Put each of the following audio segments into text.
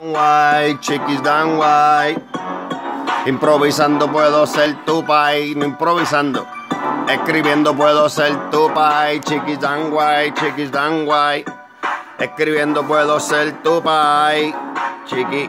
White, chiquis dan white. Improvisando puedo ser tu pai, no improvisando. Escribiendo puedo ser tu pai, chiquis dan white, chiquis dan white. Escribiendo puedo ser tu pai, chiquis,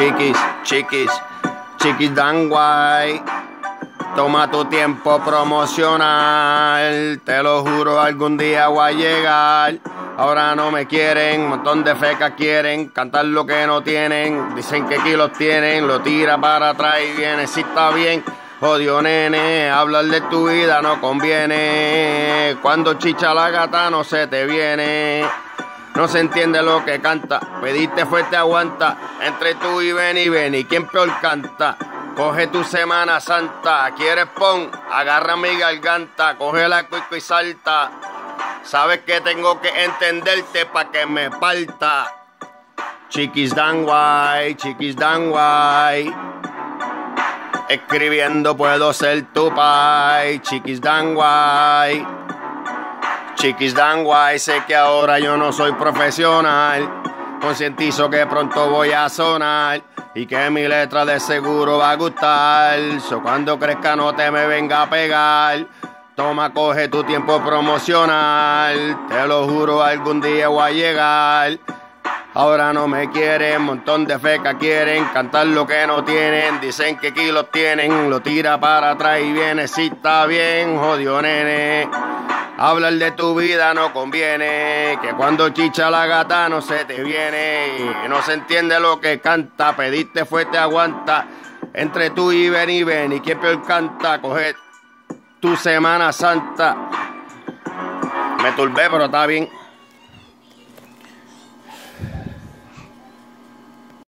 chiquis dan white. Toma tu tiempo promocional, te lo juro algún día voy a llegar. Ahora no me quieren, montón de fecas quieren cantar lo que no tienen. Dicen que kilos tienen, lo tira para atrás y viene. Si está bien, jodió nene, hablar de tu vida no conviene. Cuando chicha la gata no se te viene. No se entiende lo que canta, pediste fuerte aguanta. Entre tú y ven, ¿y quién peor canta? Coge tu Semana Santa, ¿quieres pon? Agarra mi garganta, coge la cuico y salta. Sabes que tengo que entenderte pa' que me parta. Chiquis dan guay, chiquis dan guay. Escribiendo puedo ser tu pai, chiquis dan guay. Chiquis dan guay, sé que ahora yo no soy profesional. Concientizo que pronto voy a sonar y que mi letra de seguro va a gustar. So cuando crezca no te me venga a pegar. Toma, coge tu tiempo promocional. Te lo juro, algún día voy a llegar. Ahora no me quieren, montón de fecas quieren cantar lo que no tienen. Dicen que kilos tienen, lo tira para atrás y viene. Si está bien, jodió nene. Hablar de tu vida no conviene, que cuando chicha la gata no se te viene. No se entiende lo que canta, pediste fuerte aguanta. Entre tú y ven, ¿y quién peor canta? Coge tu Semana Santa. Me turbé, pero está bien.